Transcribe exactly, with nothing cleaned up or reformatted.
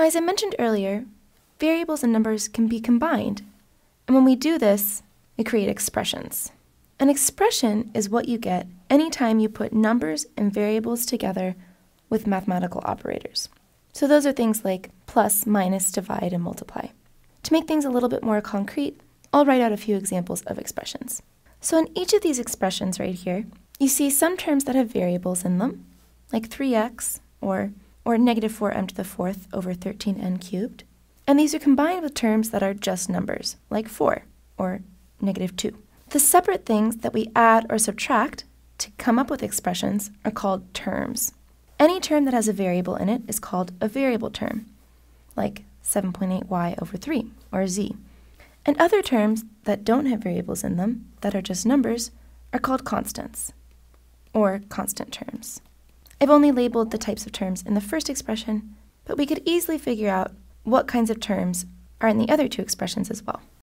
Now, as I mentioned earlier, variables and numbers can be combined, and when we do this, we create expressions. An expression is what you get anytime you put numbers and variables together with mathematical operators. So those are things like plus, minus, divide, and multiply. To make things a little bit more concrete, I'll write out a few examples of expressions. So in each of these expressions right here, you see some terms that have variables in them, like three x or, or negative four m to the fourth over thirteen n cubed. And these are combined with terms that are just numbers, like four or negative two. The separate things that we add or subtract to come up with expressions are called terms. Any term that has a variable in it is called a variable term, like seven point eight y over three, or z. And other terms that don't have variables in them, that are just numbers, are called constants, or constant terms. I've only labeled the types of terms in the first expression, but we could easily figure out what kinds of terms are in the other two expressions as well.